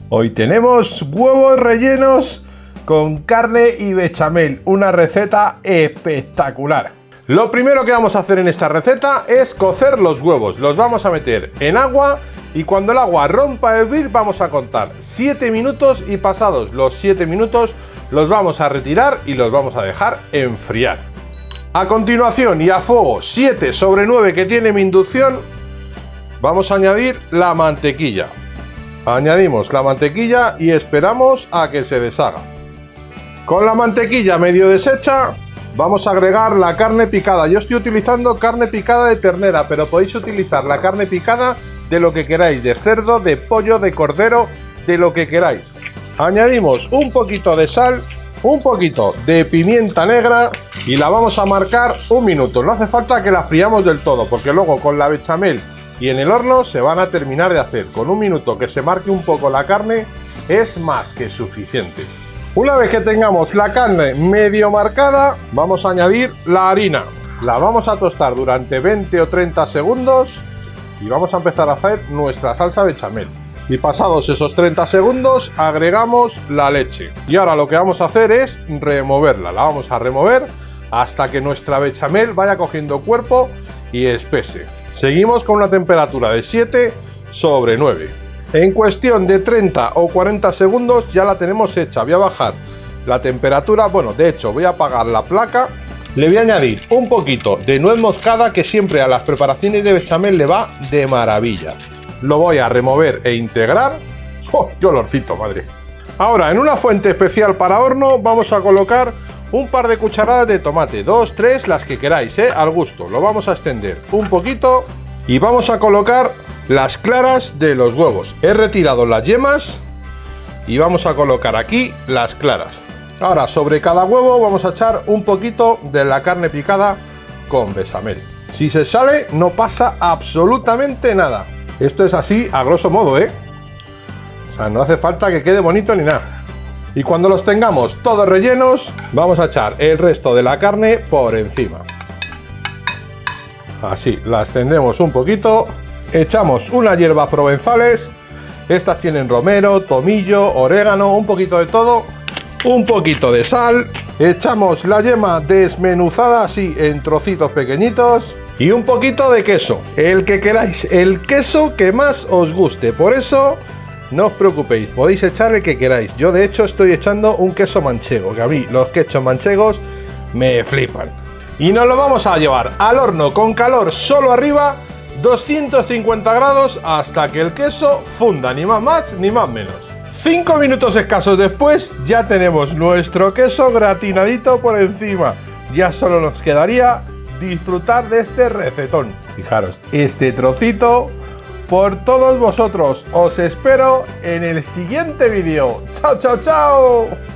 Hoy tenemos huevos rellenos con carne y bechamel, una receta espectacular. Lo primero que vamos a hacer en esta receta es cocer los huevos. Los vamos a meter en agua y cuando el agua rompa a hervir vamos a contar 7 minutos y pasados los 7 minutos los vamos a retirar y los vamos a dejar enfriar. A continuación y a fuego 7/9 que tiene mi inducción, vamos a añadir la mantequilla. Añadimos la mantequilla y esperamos a que se deshaga. Con la mantequilla medio deshecha, vamos a agregar la carne picada. Yo estoy utilizando carne picada de ternera, pero podéis utilizar la carne picada de lo que queráis, de cerdo, de pollo, de cordero, de lo que queráis. Añadimos un poquito de sal, un poquito de pimienta negra y la vamos a marcar 1 minuto. No hace falta que la friamos del todo, porque luego con la bechamel y en el horno se van a terminar de hacer. Con 1 minuto que se marque un poco la carne es más que suficiente. Una vez que tengamos la carne medio marcada, vamos a añadir la harina. La vamos a tostar durante 20 o 30 segundos y vamos a empezar a hacer nuestra salsa bechamel. Y pasados esos 30 segundos agregamos la leche. Y ahora lo que vamos a hacer es removerla. La vamos a remover hasta que nuestra bechamel vaya cogiendo cuerpo y espese. Seguimos con una temperatura de 7/9. En cuestión de 30 o 40 segundos ya la tenemos hecha. Voy a bajar la temperatura, bueno, de hecho voy a apagar la placa. Le voy a añadir un poquito de nuez moscada, que siempre a las preparaciones de bechamel le va de maravilla. Lo voy a remover e integrar. ¡Oh, qué olorcito, madre! Ahora, en una fuente especial para horno vamos a colocar un par de cucharadas de tomate, 2, 3, las que queráis, al gusto. Lo vamos a extender un poquito y vamos a colocar las claras de los huevos. He retirado las yemas y vamos a colocar aquí las claras. Ahora, sobre cada huevo vamos a echar un poquito de la carne picada con bechamel. Si se sale, no pasa absolutamente nada. Esto es así a grosso modo, O sea, no hace falta que quede bonito ni nada. Y cuando los tengamos todos rellenos, vamos a echar el resto de la carne por encima. Así, la extendemos un poquito. Echamos unas hierbas provenzales. Estas tienen romero, tomillo, orégano, un poquito de todo. Un poquito de sal. Echamos la yema desmenuzada así en trocitos pequeñitos. Y un poquito de queso. El que queráis, el queso que más os guste. Por eso no os preocupéis, podéis echar el que queráis. Yo de hecho estoy echando un queso manchego, que a mí los quesos manchegos me flipan. Y nos lo vamos a llevar al horno con calor solo arriba, 250 grados, hasta que el queso funda, ni más ni más menos. 5 minutos escasos después ya tenemos nuestro queso gratinadito por encima. Ya solo nos quedaría disfrutar de este recetón. Fijaros, este trocito por todos vosotros. Os espero en el siguiente vídeo. ¡Chao, chao, chao!